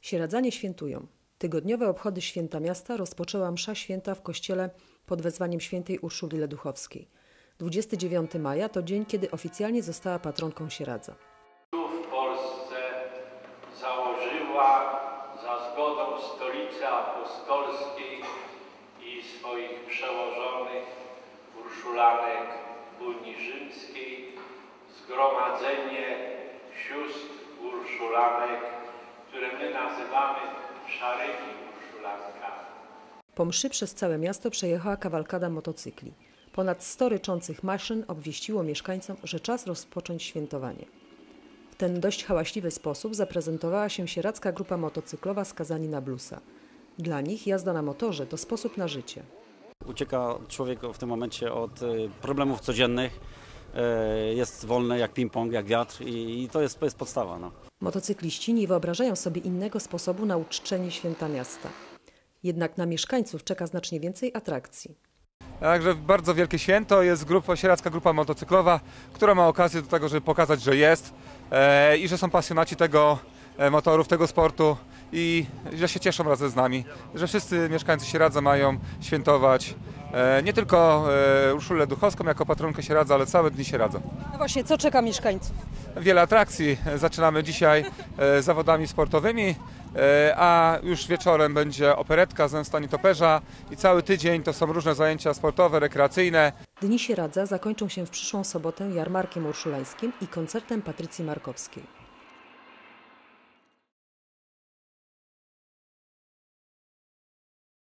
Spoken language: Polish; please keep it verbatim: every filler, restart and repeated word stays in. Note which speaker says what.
Speaker 1: Sieradzanie świętują. Tygodniowe obchody Święta Miasta rozpoczęła msza święta w kościele pod wezwaniem świętej Urszuli Leduchowskiej. dwudziestego dziewiątego maja to dzień, kiedy oficjalnie została patronką Sieradza.
Speaker 2: Tu w Polsce założyła za zgodą Stolicy Apostolskiej i swoich przełożonych urszulanek Unii Rzymskiej zgromadzenie sióstr urszulanek, które my nazywamy szarymi urszulankami.
Speaker 1: Po mszy przez całe miasto przejechała kawalkada motocykli. Ponad sto ryczących maszyn obwieściło mieszkańcom, że czas rozpocząć świętowanie. W ten dość hałaśliwy sposób zaprezentowała się sieradzka grupa motocyklowa Skazani na bluesa. Dla nich jazda na motorze to sposób na życie.
Speaker 3: Ucieka człowiek w tym momencie od problemów codziennych, jest wolny jak ping-pong, jak wiatr i to jest, to jest podstawa. No.
Speaker 1: Motocykliści nie wyobrażają sobie innego sposobu na uczczenie Święta Miasta. Jednak na mieszkańców czeka znacznie więcej atrakcji.
Speaker 4: Także bardzo wielkie święto, jest grupa, sieradzka grupa motocyklowa, która ma okazję do tego, żeby pokazać, że jest e, i że są pasjonaci tego e, motorów, tego sportu i że się cieszą razem z nami, że wszyscy mieszkańcy Sieradza mają świętować e, nie tylko e, Urszulę Leduchowską jako patronkę Sieradza, ale całe dni Sieradza.
Speaker 1: No właśnie, co czeka mieszkańców?
Speaker 4: Wiele atrakcji. Zaczynamy dzisiaj e, zawodami sportowymi, e, a już wieczorem będzie operetka Zemsta Nietoperza i cały tydzień to są różne zajęcia sportowe, rekreacyjne.
Speaker 1: Dni Sieradza zakończą się w przyszłą sobotę jarmarkiem urszulańskim i koncertem Patrycji Markowskiej.